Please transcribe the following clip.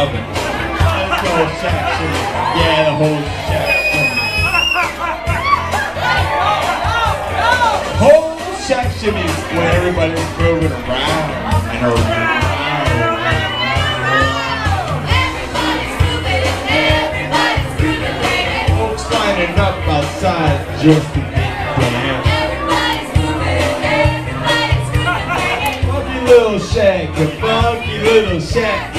love it. Let's go shack shimmy. Yeah, the whole shack shimmy. Whole shack shimmy is when everybody's moving around and around. Folks lining up outside just to get down. Funky little shack, a funky little shack.